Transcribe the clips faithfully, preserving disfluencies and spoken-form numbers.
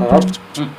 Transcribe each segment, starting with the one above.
Sarap. Mm.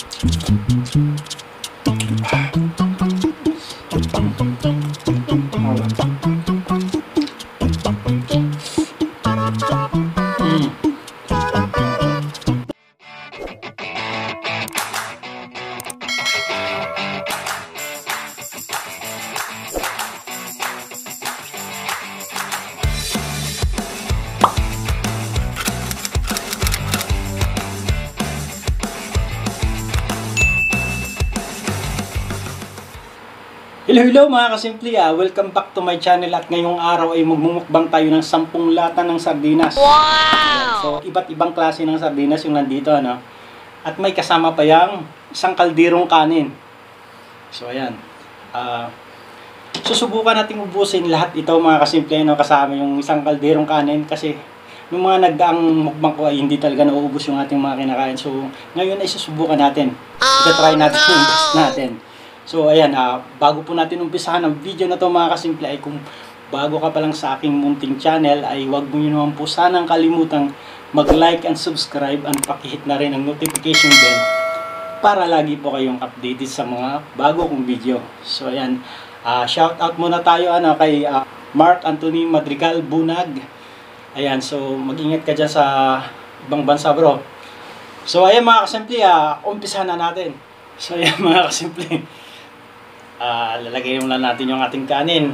Hello, hello mga kasimple, ah. Welcome back to my channel at ngayong araw ay magmumukbang tayo ng sampung lata ng sardinas. Wow! So, iba't ibang klase ng sardinas yung nandito, ano? At may kasama pa yung isang kaldirong kanin. So, ayan. Uh, susubukan natin ubusin lahat ito mga kasimple, no? Kasama yung isang kaldirong kanin kasi yung mga nagdaang mukbang ko ay hindi talaga nauubos yung ating mga kinakain. So, ngayon ay susubukan natin. Ita-try natin yung best natin. So ayan, uh, bago po natin umpisahan ang video na to mga kasimple, ay kung bago ka pa lang sa aking munting channel ay huwag mo nyo naman po sanang kalimutang mag-like and subscribe and pakihit na rin ang notification bell para lagi po kayong updated sa mga bago kong video. So ayan, uh, shout out muna tayo ano, kay uh, Mark Anthony Madrigal Bunag. Ayan, so mag-ingat ka dyan sa ibang bansa bro. So ayan mga kasimple, uh, umpisahan na natin. So ayan mga kasimple, Uh, lalagay muna natin yung ating kanin.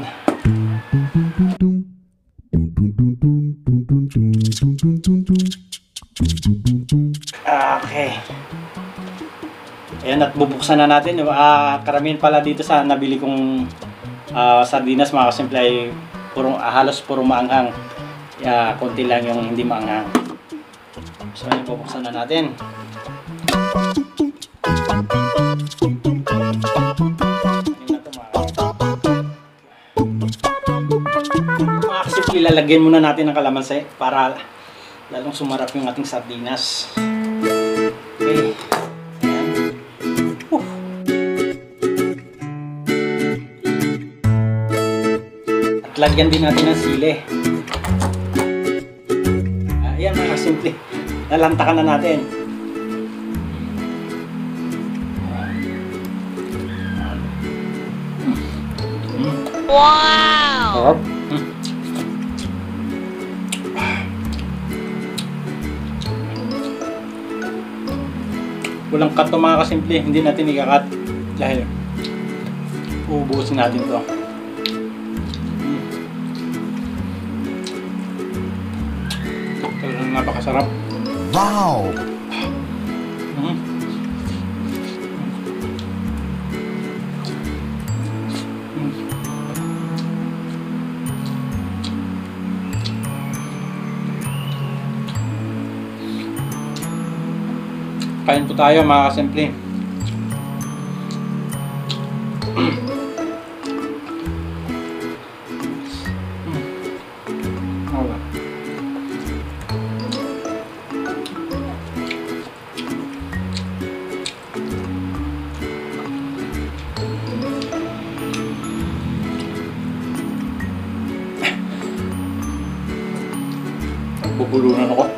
Okay. Ayan, at bubuksan na natin. Uh, karamihan pala dito sa nabili kong uh, sardinas mga kasimple ay puro, uh, halos puro maanghang. Uh, konti lang yung hindi maanghang. So ayan, bubuksan na natin. Ilalagyan muna natin ng kalamansi para lalong sumarap yung ating sardinas. Okay. Ayan. Uh. At lagyan din natin ng sili. Ayan mga simple. Nalantakan na natin. Wow! Oh. Walang cut to mga kasimple, hindi natin ikakat dahil uubusin natin to. Mm. Talagang napakasarap. Wow! Mm. Kain po tayo mga kasimple. Bubulunan ako.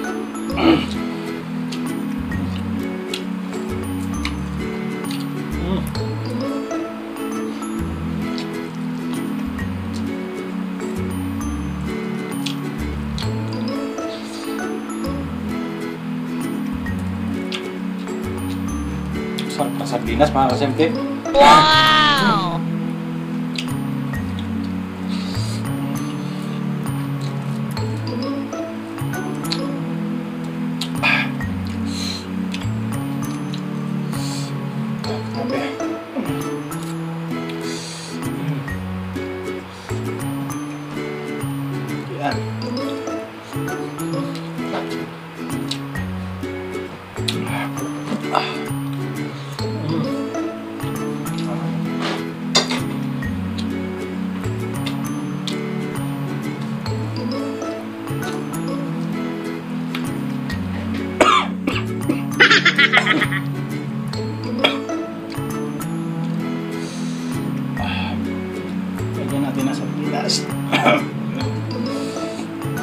Sarap ng sardinas mga kasimple. Wow! Yan. Ah. Lagyan natin ang sardinas.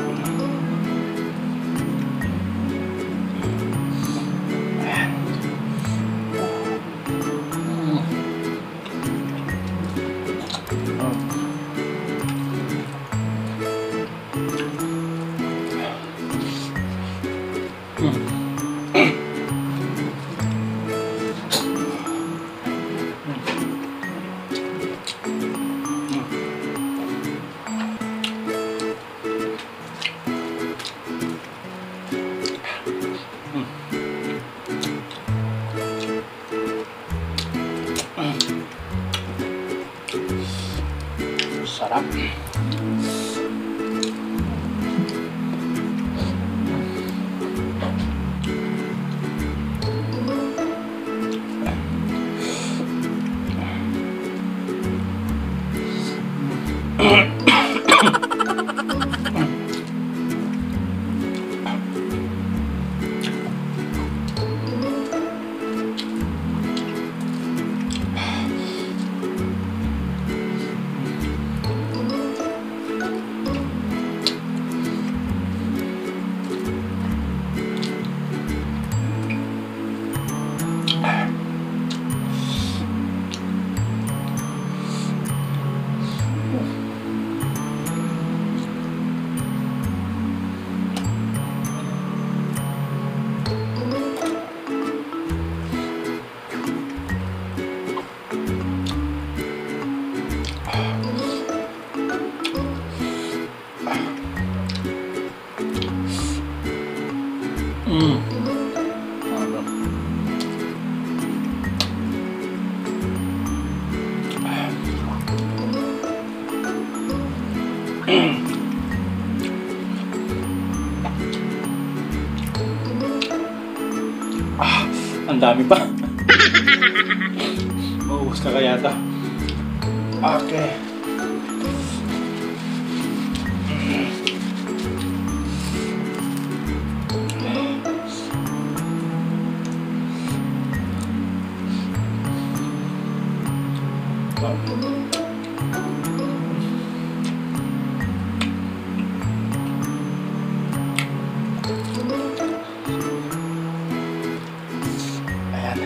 Sarap. Mm. Ah, ang dami pa. Mauubos ka kaya ito. Okay. Ayan.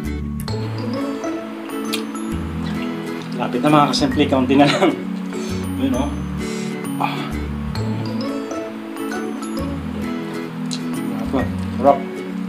Lapit na mga kasimple, kaunti na lang. Yun o. Ah. Apa? Rock.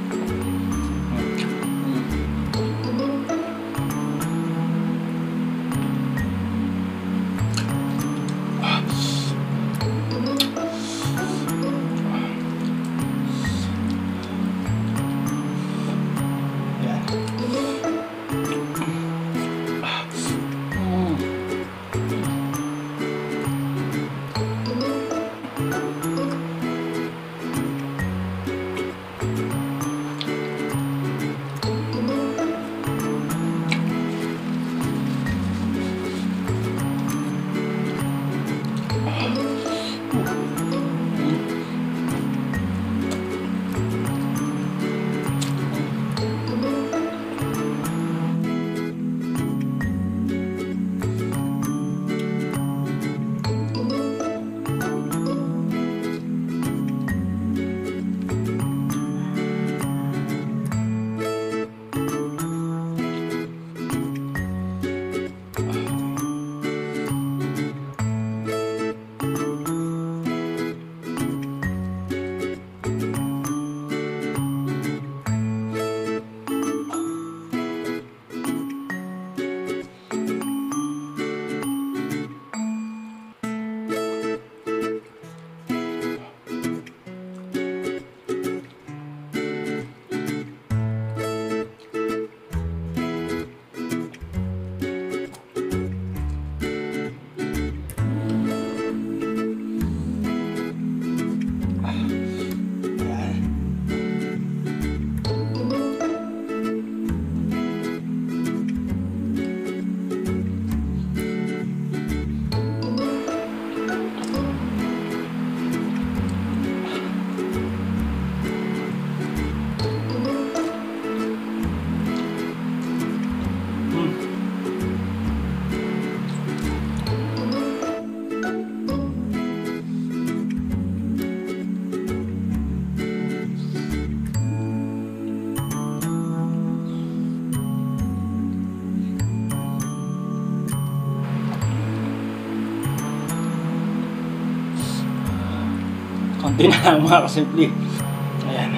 Konti na lang mga kasimple. Ayan.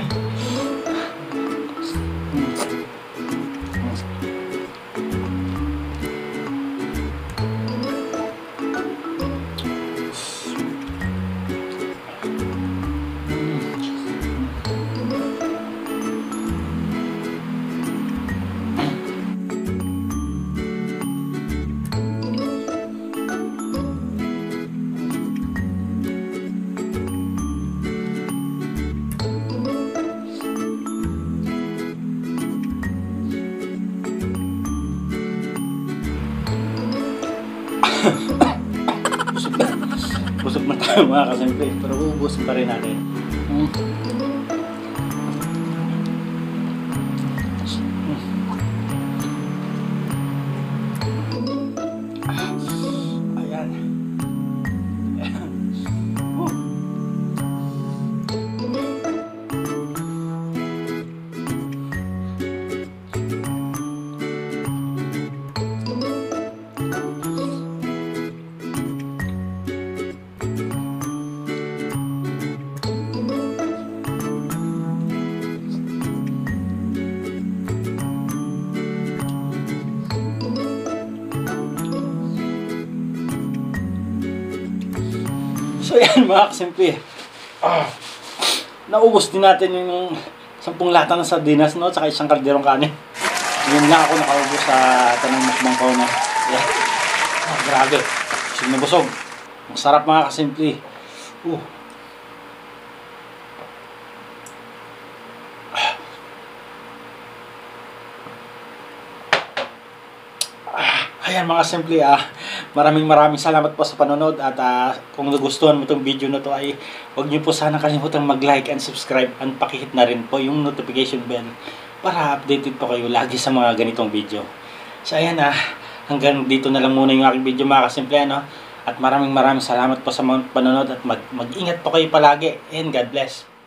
busog na busog na tayo mga kasimple, pero ubusin pa rin natin. hmm. Ayan. uh. So yan mga kasimple, ah, naubos din natin yung sampung lata ng sardinas, no? Tsaka isang kalderong kanin. Yun lang ako nakaubos sa tanong mukbang ko na. Yeah. Ah, grabe, busog na busog. Masarap mga kasimple. Uh. Ayan mga simple, ah, maraming maraming salamat po sa panonood at ah, kung nagustuhan mo itong video na to ay huwag niyo po sana kalimutang mag-like and subscribe and pakihit na rin po yung notification bell para updated po kayo lagi sa mga ganitong video. So ayan, ah, hanggang dito na lang muna yung aking video mga kasimple, ano? At maraming maraming salamat po sa mga panonood at mag- mag-ingat po kayo palagi and God bless.